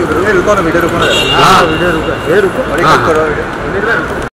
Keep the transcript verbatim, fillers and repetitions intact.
रुको ना वीडियो रुको ना। हाँ वीडियो रुको, ये रुको, करो वीडियो।